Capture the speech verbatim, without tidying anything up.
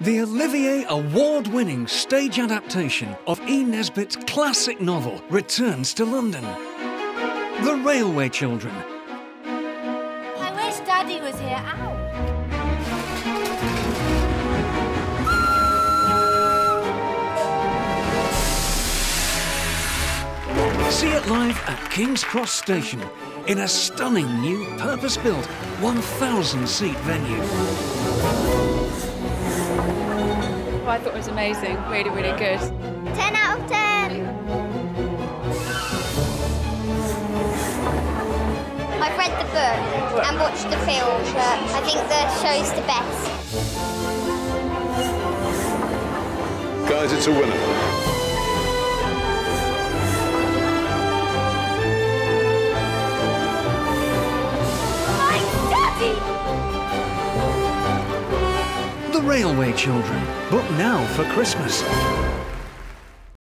The Olivier Award-winning stage adaptation of E. Nesbit's classic novel returns to London. The Railway Children. I wish Daddy was here. Ow! See it live at King's Cross Station in a stunning new purpose-built one thousand seat venue. Well, I thought it was amazing, really, really good. ten out of ten! I've read the book and watched the film, but I think the show's the best. Guys, it's a winner. The Railway Children, book now for Christmas.